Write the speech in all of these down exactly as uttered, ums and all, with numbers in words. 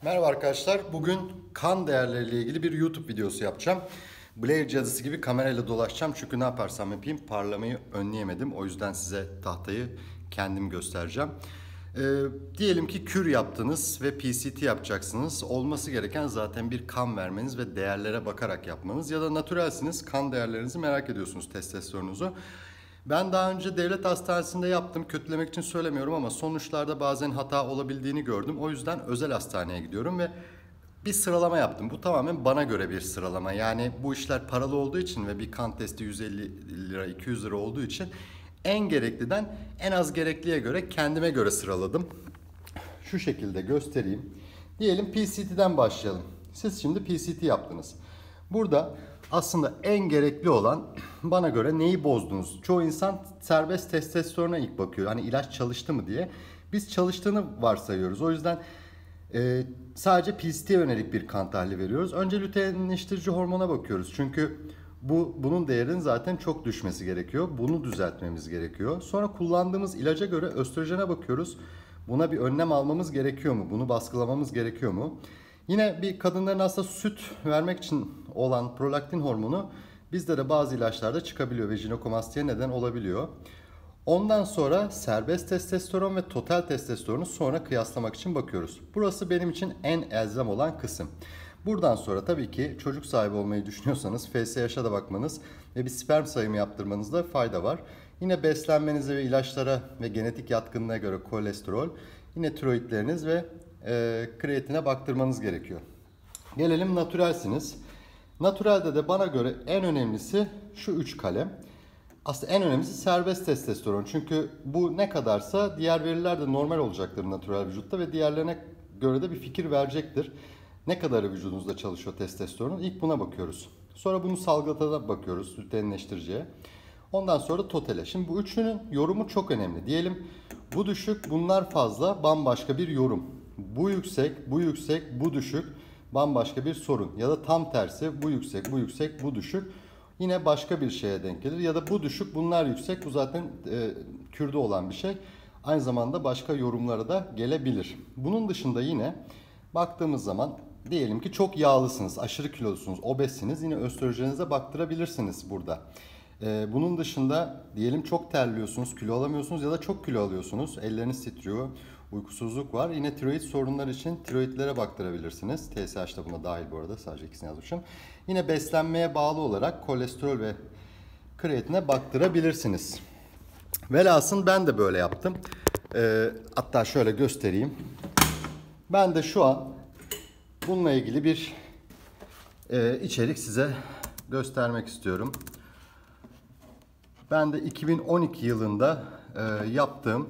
Merhaba arkadaşlar. Bugün kan değerleriyle ilgili bir YouTube videosu yapacağım. Blair cadısı gibi kamerayla dolaşacağım. Çünkü ne yaparsam yapayım parlamayı önleyemedim. O yüzden size tahtayı kendim göstereceğim. Ee, diyelim ki kür yaptınız ve P C T yapacaksınız. Olması gereken zaten bir kan vermeniz ve değerlere bakarak yapmanız. Ya da natürelsiniz, kan değerlerinizi merak ediyorsunuz, testosteronunuzu. Ben daha önce devlet hastanesinde yaptım. Kötülemek için söylemiyorum ama sonuçlarda bazen hata olabildiğini gördüm. O yüzden özel hastaneye gidiyorum ve bir sıralama yaptım. Bu tamamen bana göre bir sıralama. Yani bu işler paralı olduğu için ve bir kan testi yüz elli lira, iki yüz lira olduğu için en gerekliden en az gerekliye göre kendime göre sıraladım. Şu şekilde göstereyim. Diyelim P C T'den başlayalım. Siz şimdi P C T yaptınız. Burada aslında en gerekli olan bana göre neyi bozdunuz? Çoğu insan serbest testosterona ilk bakıyor. Hani ilaç çalıştı mı diye. Biz çalıştığını varsayıyoruz. O yüzden e, sadece P C T'ye yönelik bir kan tahlili veriyoruz. Önce luteinleştirici hormona bakıyoruz. Çünkü bu bunun değerinin zaten çok düşmesi gerekiyor. Bunu düzeltmemiz gerekiyor. Sonra kullandığımız ilaca göre östrojene bakıyoruz. Buna bir önlem almamız gerekiyor mu? Bunu baskılamamız gerekiyor mu? Yine bir kadınların aslında süt vermek için olan prolaktin hormonu bizde de bazı ilaçlarda çıkabiliyor ve jinekomastiğe neden olabiliyor. Ondan sonra serbest testosteron ve total testosteronu sonra kıyaslamak için bakıyoruz. Burası benim için en elzem olan kısım. Buradan sonra tabii ki çocuk sahibi olmayı düşünüyorsanız F S H'a da bakmanız ve bir sperm sayımı yaptırmanızda fayda var. Yine beslenmenize ve ilaçlara ve genetik yatkınlığına göre kolesterol, yine tiroidleriniz ve e, kreatine baktırmanız gerekiyor. Gelelim natürelsiniz. Natürelde de bana göre en önemlisi şu üç kalem. Aslında en önemlisi serbest testosteron. Çünkü bu ne kadarsa diğer veriler de normal olacaktır natürel vücutta ve diğerlerine göre de bir fikir verecektir. Ne kadarı vücudunuzda çalışıyor testosteron? İlk buna bakıyoruz. Sonra bunu salgılatana bakıyoruz, luteinleştiriciye. Ondan sonra totale. Şimdi bu üçünün yorumu çok önemli. Diyelim bu düşük, bunlar fazla, bambaşka bir yorum. Bu yüksek, bu yüksek, bu düşük, bambaşka bir sorun. Ya da tam tersi, bu yüksek, bu yüksek, bu düşük. Yine başka bir şeye denk gelir. Ya da bu düşük, bunlar yüksek. Bu zaten e, kürde olan bir şey. Aynı zamanda başka yorumlara da gelebilir. Bunun dışında yine baktığımız zaman diyelim ki çok yağlısınız, aşırı kilolusunuz, obezsiniz. Yine östrojenize baktırabilirsiniz burada. Ee, bunun dışında diyelim çok terliyorsunuz, kilo alamıyorsunuz ya da çok kilo alıyorsunuz. Elleriniz titriyor, uykusuzluk var. Yine tiroid sorunlar için tiroidlere baktırabilirsiniz. T S H da buna dahil bu arada, sadece ikisini yazmışım. Yine beslenmeye bağlı olarak kolesterol ve kreatine baktırabilirsiniz. Velhasıl ben de böyle yaptım. Ee, hatta şöyle göstereyim. Ben de şu an bununla ilgili bir e, içerik size göstermek istiyorum. Ben de iki bin on iki yılında e, yaptığım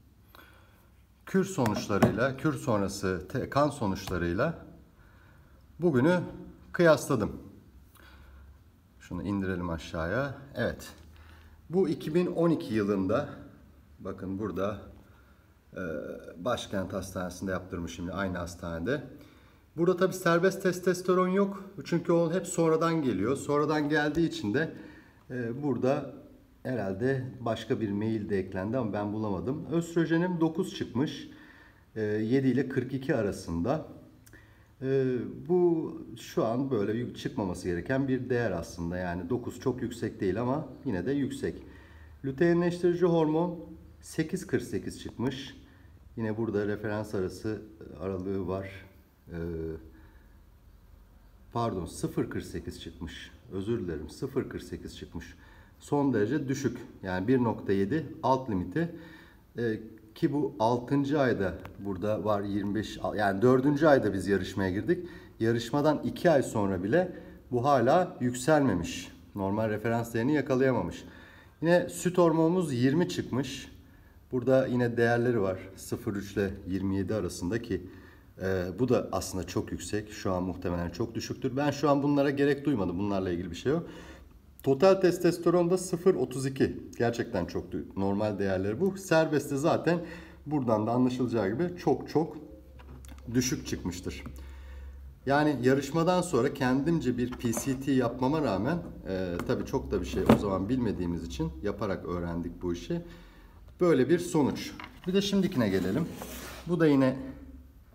kür sonuçlarıyla, kür sonrası te, kan sonuçlarıyla bugünü kıyasladım. Şunu indirelim aşağıya. Evet. Bu iki bin on iki yılında, bakın burada e, Başkent Hastanesi'nde yaptırmışım, yine aynı hastanede. Burada tabi serbest testosteron yok. Çünkü o hep sonradan geliyor. Sonradan geldiği için de e, burada herhalde başka bir mail de eklendi ama ben bulamadım. Östrojenim dokuz çıkmış. E, yedi ile kırk iki arasında. E, bu şu an böyle çıkmaması gereken bir değer aslında. Yani dokuz çok yüksek değil ama yine de yüksek. Luteinleştirici hormon sekiz kırk sekiz çıkmış. Yine burada referans arası aralığı var. Ee, pardon sıfır kırk sekiz çıkmış. Özür dilerim, sıfır kırk sekiz çıkmış. Son derece düşük. Yani bir nokta yedi alt limiti. Ee, ki bu altıncı ayda burada var yirmi beş, yani dördüncü ayda biz yarışmaya girdik. Yarışmadan iki ay sonra bile bu hala yükselmemiş. Normal referans değerini yakalayamamış. Yine süt hormonumuz yirmi çıkmış. Burada yine değerleri var. sıfır virgül üç ile yirmi yedi arasında ki e, bu da aslında çok yüksek. Şu an muhtemelen çok düşüktür. Ben şu an bunlara gerek duymadım. Bunlarla ilgili bir şey yok. Total testosteron da sıfır virgül otuz iki. Gerçekten çok normal değerleri bu. Serbestte zaten buradan da anlaşılacağı gibi çok çok düşük çıkmıştır. Yani yarışmadan sonra kendimce bir P C T yapmama rağmen e, tabii çok da bir şey o zaman bilmediğimiz için yaparak öğrendik bu işi. Böyle bir sonuç. Bir de şimdikine gelelim. Bu da yine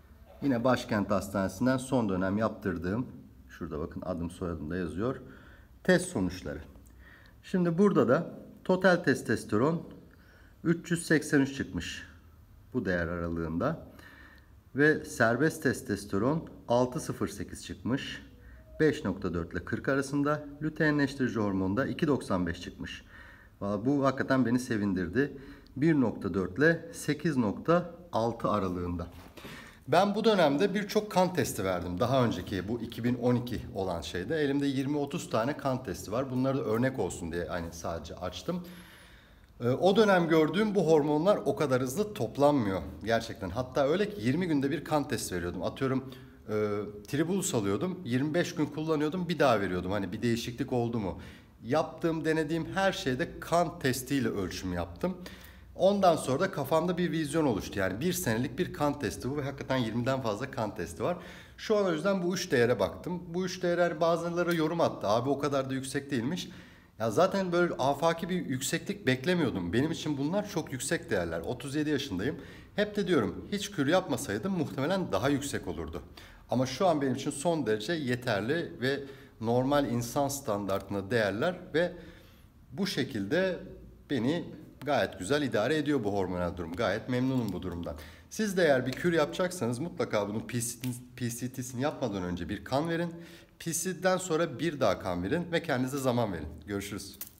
Yine Başkent Hastanesi'nden son dönem yaptırdığım, şurada bakın adım soyadım da yazıyor, test sonuçları. Şimdi burada da total testosteron üç yüz seksen üç çıkmış bu değer aralığında. Ve serbest testosteron altı virgül sıfır sekiz çıkmış. beş nokta dört ile kırk arasında. Luteinleştirici hormonda iki virgül doksan beş çıkmış. Bu hakikaten beni sevindirdi. bir nokta dört ile sekiz nokta altı aralığında. Ben bu dönemde birçok kan testi verdim. Daha önceki bu iki bin on iki olan şeyde elimde yirmi otuz tane kan testi var. Bunları da örnek olsun diye hani sadece açtım. O dönem gördüğüm bu hormonlar o kadar hızlı toplanmıyor gerçekten. Hatta öyle ki yirmi günde bir kan testi veriyordum. Atıyorum e, tribulus alıyordum, yirmi beş gün kullanıyordum, bir daha veriyordum. Hani bir değişiklik oldu mu? Yaptığım, denediğim her şeyde kan testiyle ölçüm yaptım. Ondan sonra da kafamda bir vizyon oluştu. Yani bir senelik bir kan testi bu ve hakikaten yirmiden fazla kan testi var. Şu an o yüzden bu üç değere baktım. Bu üç değer bazıları yorum attı. Abi o kadar da yüksek değilmiş. Ya zaten böyle afaki bir yükseklik beklemiyordum. Benim için bunlar çok yüksek değerler. otuz yedi yaşındayım. Hep de diyorum hiç kür yapmasaydım muhtemelen daha yüksek olurdu. Ama şu an benim için son derece yeterli ve normal insan standartına değerler ve bu şekilde beni gayet güzel idare ediyor bu hormonal durum. Gayet memnunum bu durumdan. Siz de eğer bir kür yapacaksanız mutlaka bunun P C T'sini yapmadan önce bir kan verin. P C T'den sonra bir daha kan verin ve kendinize zaman verin. Görüşürüz.